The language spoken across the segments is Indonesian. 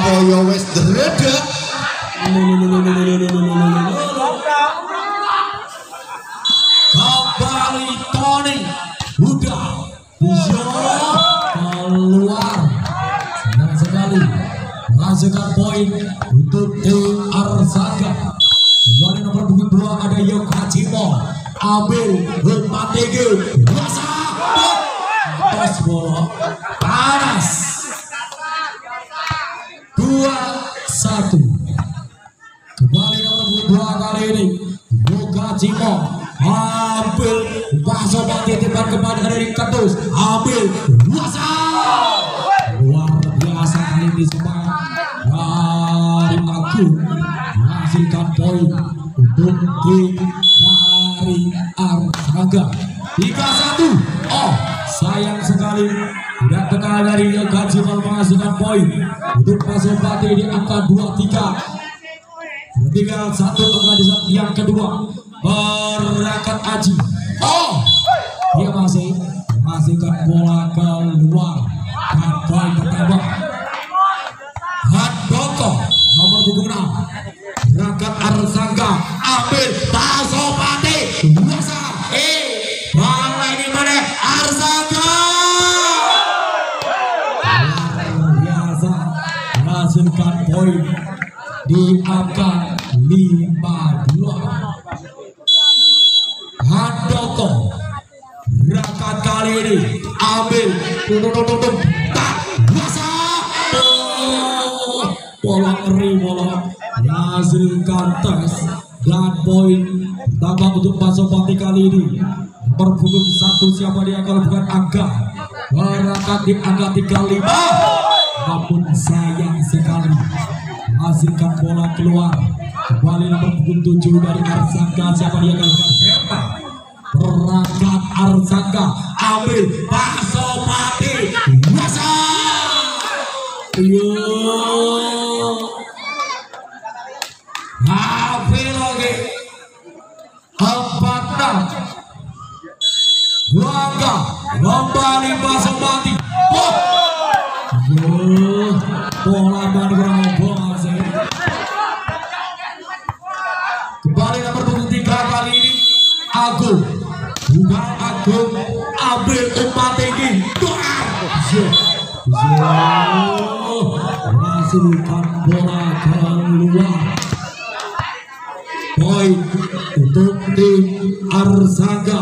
koyo wis dredak. Kembali Tony udah bisa keluar. Senang sekali menghasilkan poin untuk tim Arsaka. Kembali nomor 2 ada Yokachimo ambil umpan tinggi masa atas bola panas 2-1. Kembali nomor 2 kali ini Yokachimo ambil pasok titipan kepada dari Ketus ambil masa luar biasa kali ini semua dari Agung menghasilkan poin untuk tim dari Arsaka 3-1. Oh sayang sekali tidak kenal dari Yokachimo menghasilkan poin untuk Pasopati di angka 2-3. Tinggal satu pengadilan yang kedua Berakat Aji. Oh dia masih menghasilkan bola keluar dan poin pertama Handoko nomor 26 Berakat Arsaka ambil Pasopati masa bola ini mana Arsaka luar biasa menghasilkan poin di angka 5-2. Handoko Berakat kali ini ambil tak masa bola kering bola menghasilkan tes dan poin tambah untuk Pasopati kali ini nomor 1 siapa dia kalau bukan angka Berakat di angka 35. Namun sayang sekali menghasilkan bola keluar. Kembali nomor 7 dari Arsaka siapa dia kalau bukan Herman. Berakat Arsaka ambil Pasopati masa hampir lagi 4-6 Bangga kembali Pasopati. Bola bergerak sih. Kembali nomor 23 kali ini Agung bukan Agung ambil umpan tinggi menghasilkan bola keluar. Poin untuk tim Arsaka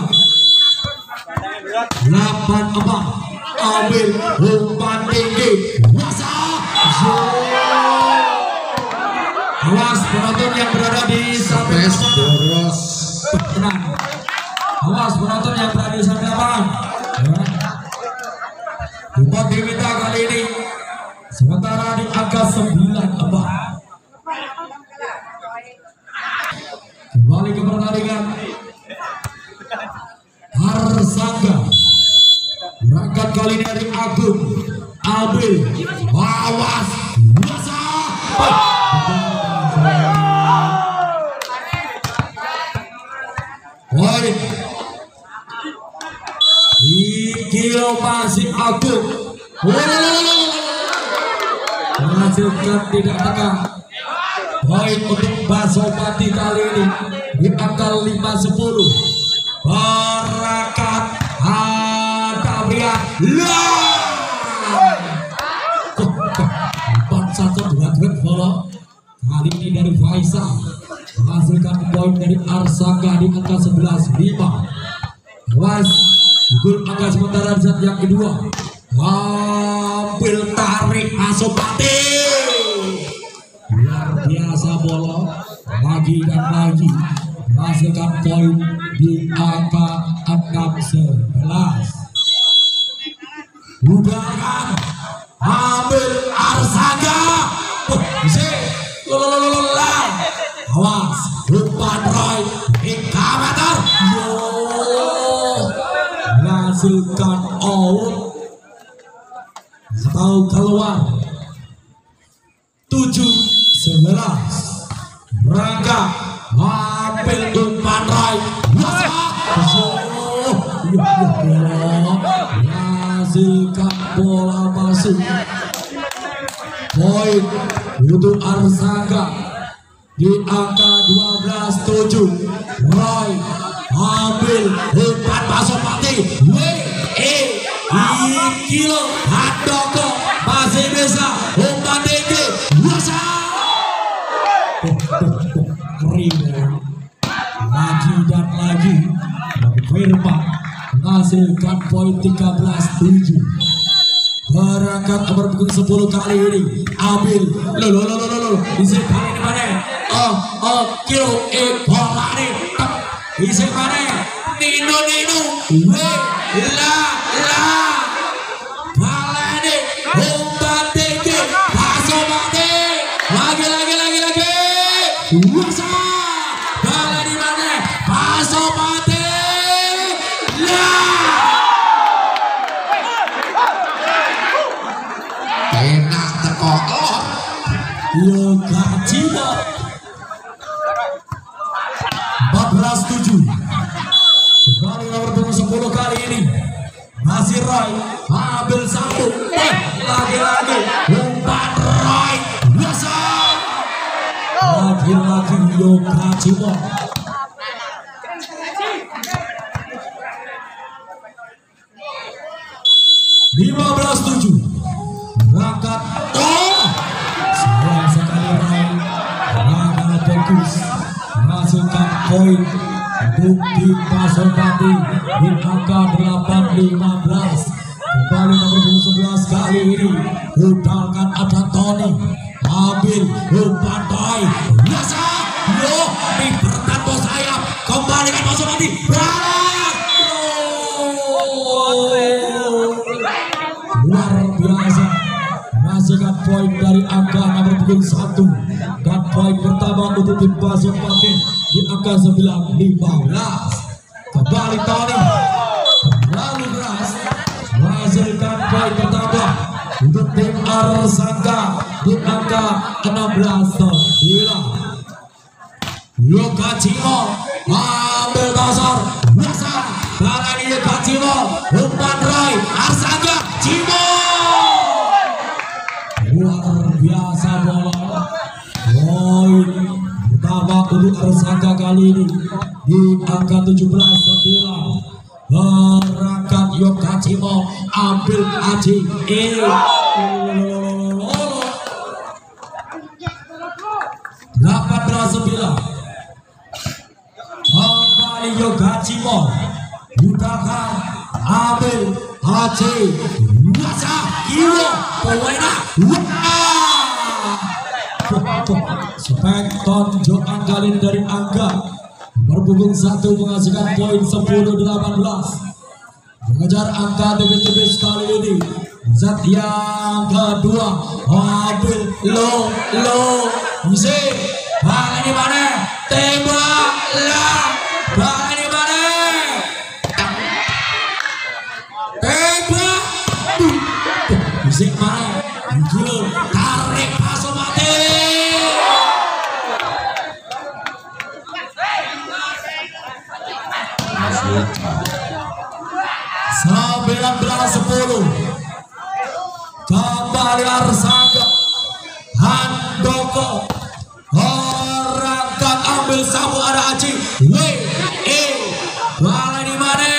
8-4 ambil umpan tinggi masa awas penonton yang berada di samping boros. tenang. Awas penonton yang berada di samping lapangan. Umpan diminta kali ini sementara di angka 9-4. Kembali ke pertandingan Arsaka. Berangkat kali ini dari Agung ambil awas masa poin kilo masih Agung menghasilkan tidak tengah. Poin untuk Pasopati kali ini di angka 5-10. Berakat Adabria 4-1 bola kali ini dari Faisal menghasilkan poin dari Arsaka di angka 11-5. Was gol angka sementara saat yang kedua ambil tarik Pasopati luar biasa bola lagi dan lagi menghasilkan poin di angka 6-11. Udahan ambil Arsaka awas umpan Roy Ikabatar menghasilkan out atau keluar 7-11. Rangga ambil umpan Roy menghasilkan bola masuk Poin untuk Arsaga di angka 12-7. Roy ambil umpan Pasopati. Kilo Handoko masih bisa umpan tinggi. Wasa kering lagi dan lagi. Firma menghasilkan poin 13-7. Berangkat nomor punggung 10 kali ini. Ambil isi kali ini mana? Kilo bola nih. Isi mana? Nino la balani umpan tinggi Pasopati lagi Wasa bola di mana? Pasopati enak teko Yoga Cimo 14-7. Kembali nomor punggung 10 kali ini masih Roy ambil satu. Lagi umpan Roy Wasa lagi Yoga Cimo. 15-7. Berangkat sayang sekali Roy sangat bagus menghasilkan poin untuk tim Pasopati di angka 8-15. Kembali nomor 11 kali ini udahkan ada Tony ambil umpan Toy Wasa di bertato sayap kembalikan Pasopati luar biasa menghasilkan poin dari angka nomor punggung 1 dan poin pertama untuk tim Pasopati di angka 9-15. Kembali Tony lalu keras menghasilkan poin pertama untuk tim Arsaga di angka 16-9. Yoga Cimo ambil dasar Wasa balani Yoga Cimo umpan Roy Arsaga Cimo luar biasa bola. Poin pertama untuk Arsaga kali ini di angka 17-9. Berangkat Yoga Cimo ambil Aji 18-9. Kembali Yoga Cimo udahkan ambil Haji Wasa Kilo Poena Spekton Joan kali ini dari Angga berpunggung 1 menghasilkan poin 10-18. Mengejar angka tipis-tipis kali ini. Zat yang kedua ambil lo isi bang ini mana tembak lah bang ini mana tembak isi mana gila tarik Pasopati 19-10. Kembali Arsaga Handoko Orangkat ambil sabu ada Aji bola di mana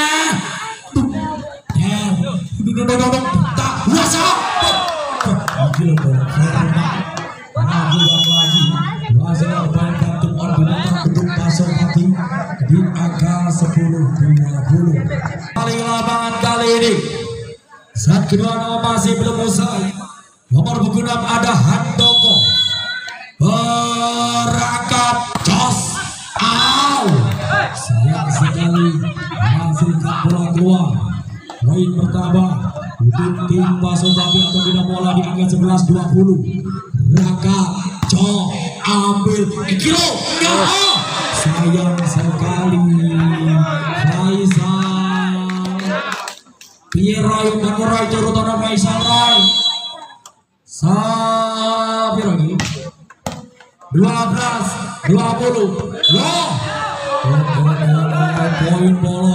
tak Wasa lagi masih bermain kartu ordinator untuk Pasopati di angka 10-20. Paling lapangan kali ini saat kedua nama masih belum usai. Nomor punggung 6 ada Handoko berangkat jos sayang sekali menghasilkan bola keluar. Poin pertama untuk tim Pasopati atau bina bola di angka 11-20. Raka Jo ambil kilo sayang sekali Faisal Piroy Manurai Turutono Faisal Roy Sabir lagi 12-20 poin bola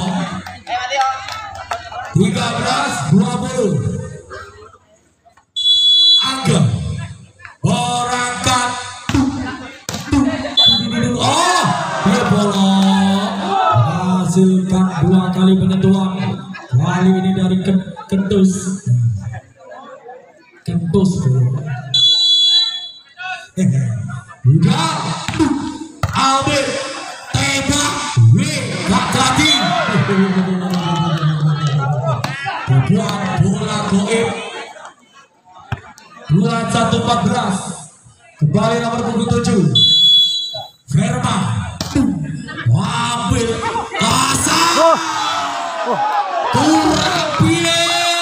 13-20. Angga Kali ini dari Kentus. Udah ambil tembak gak lagi buat bola goib 21-14 kembali nomor punggung 7 Verma ambil kasar kurang piye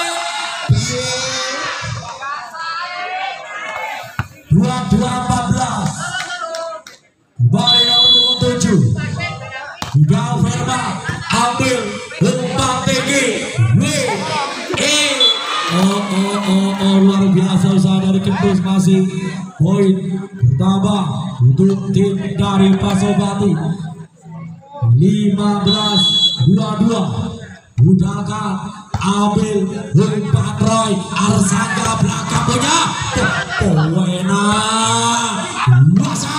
22-14 kembali nomor punggung 7 Udah Verma ambil umpan tinggi luar biasa usaha dari Kentus, masih poin bertambah untuk tim dari Pasopati 15-22. Udahkah ambil umpan Roy Arsanga belakang punya Powena masa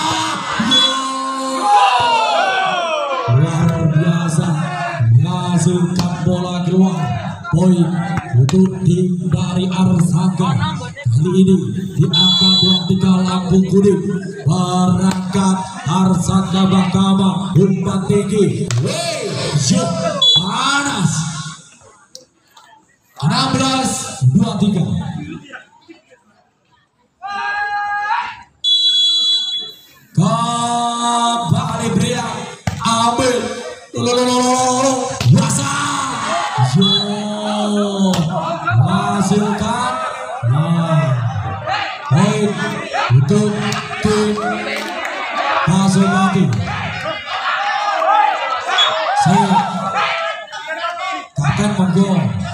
luar biasa masukkan bola keluar. Poin untuk tim dari Arsanga kali ini di angka 23 lampu kuning berangkat Arsanga Bakama umpan tinggi panas 16-23 kembali Bria ambil Wasa hasilkan poin untuk tim Pasopati. Saya akan monggo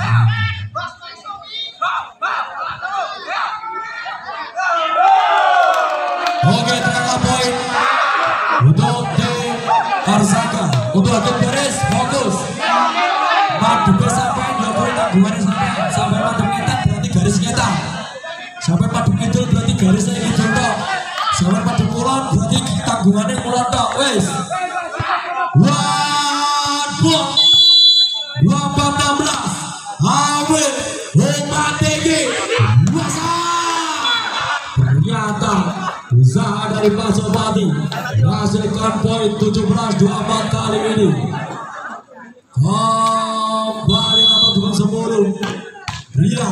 oke terangkan poin untuk tim Arsanga untuk agen beres fokus madu sampai poin tanggungannya sampai madu ngetat berarti garis ngetat sampai madu kidul berarti garisnya kidul tok sampai madu kulon berarti tanggungannya kulon tok wes 24-16 awet umpan tinggi wasa ternyata usaha dari Pasopati menghasilkan poin 17-24 kali ini. Kembali nomor 10 Ria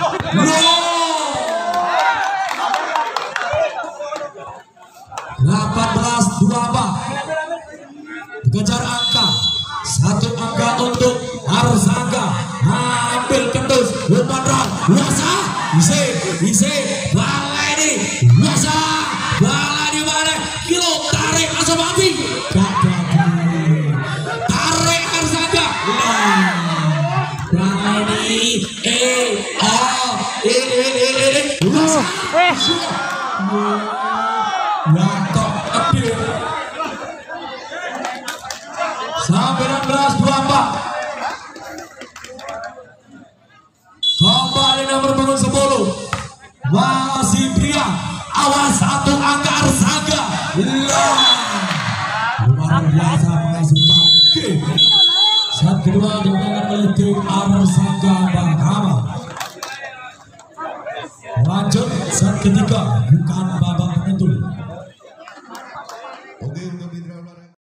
18-24 kejar angka satu angka untuk Arsanga ambil Kentus umpan Ron Wasa isi bola ini Wasa bola di mana kilo tarik Pasopati tarik Arsanga bola ini Wantok gede 19-24 kembali nomor punggung 10 masih Bria awas satu angka Arsanga luar biasa menghasilkan set kedua dimenangkan oleh tim Arsanga Bakama. Lanjut set ketiga bukan babak